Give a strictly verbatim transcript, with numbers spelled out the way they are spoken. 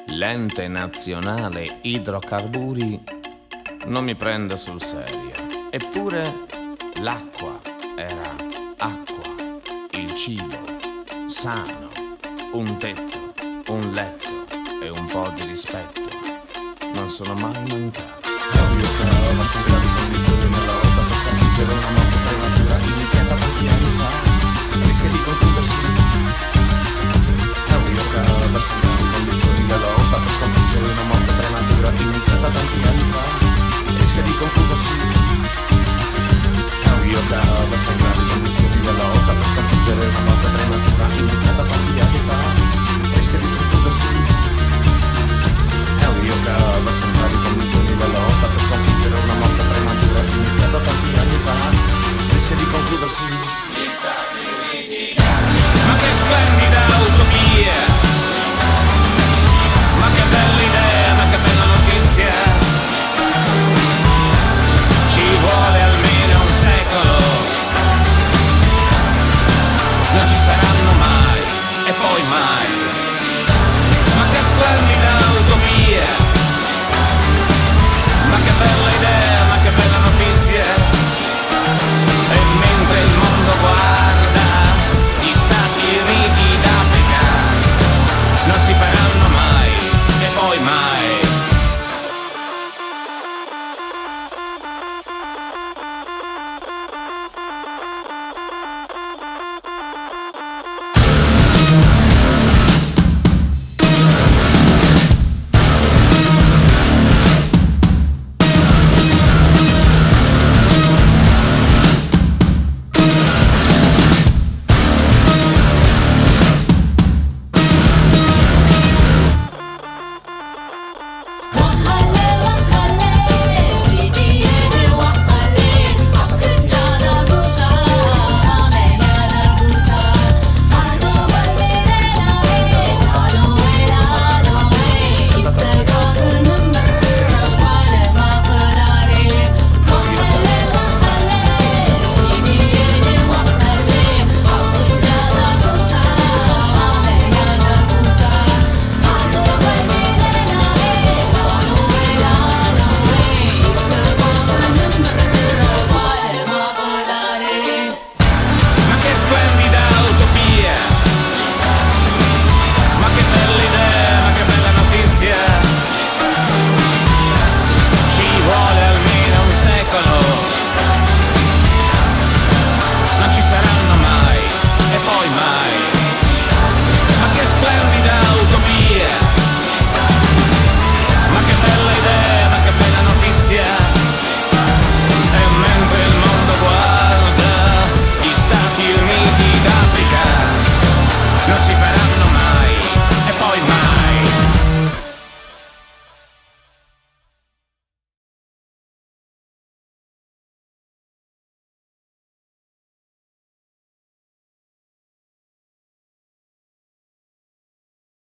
l'ente nazionale idrocarburi non mi prende sul serio. Eppure l'acqua era acqua, il cibo sano, un tetto, un letto e un po' di rispetto non sono mai mancati. Io però la sigla di condizioni nella rotta per sconfiggere una morte prematura iniziata tanti anni